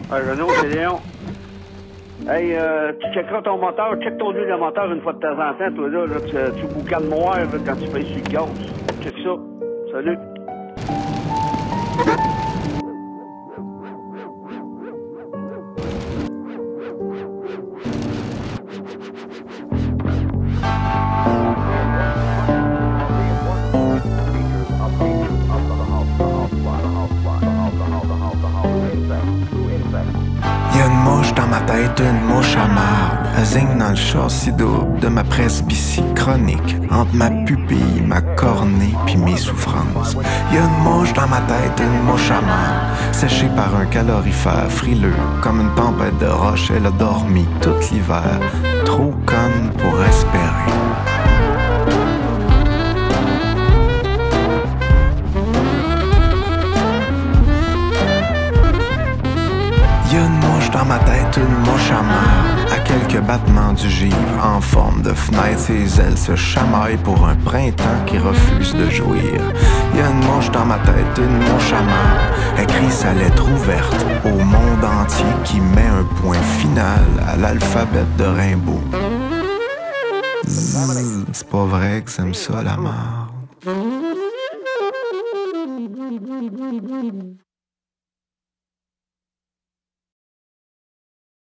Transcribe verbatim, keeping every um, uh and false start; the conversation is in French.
Ah, Renaud, c'est Léon. Hey, euh, tu checkeras ton moteur, check ton huile de moteur une fois de temps en temps, toi là, là tu, tu boucanes noir là, quand tu payes sur le gaz. Check ça. Salut. Y'a une mouche dans ma tête, une mouche à marde. Elle zigne dans le châssis double de ma presbytie chronique. Entre ma pupille, ma cornée, pis mes souffrances. Y'a une mouche dans ma tête, une mouche à marde. Séchée par un calorifère frileux. Comme une tempête de roche, elle a dormi tout l'hiver. Trop conne pour respirer. Y'a une mouche dans ma tête, une mouche à marde. À quelques battements du givre, en forme de fenêtre, ses ailes se chamaillent pour un printemps qui refuse de jouir. Y'a une mouche dans ma tête, une mouche à marde. Écrit sa lettre ouverte au monde entier qui met un point final à l'alphabet de Rimbaud. Zzz, c'est pas vrai que j'aime ça la marde.